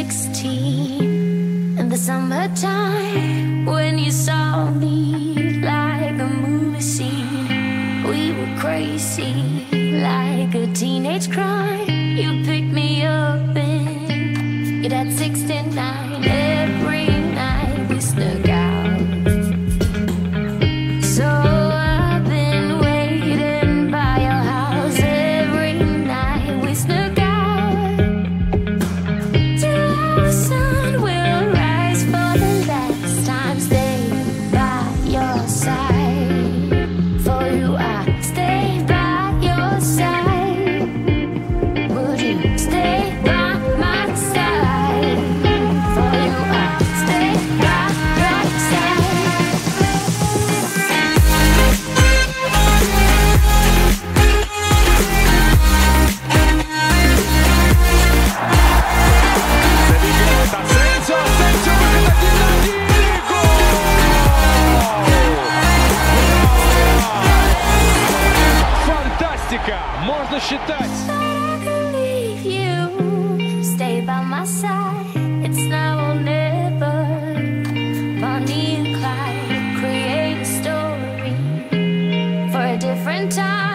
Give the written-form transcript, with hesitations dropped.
16 in the summertime, when you saw me like a movie scene. We were crazy, like a teenage crime. You picked me up and you'd had 69. Every night we snuck out. So I've been waiting by your house. Every night we snuck out till the sun will rise for the last time. Stay by your side. For you I stay by your side. Would you stay by my side? For you I stay by your side. Senza фантастика, можно считать. I can leave you, stay by my side. It's now or never. Bonnie and Clyde create a story for a different time.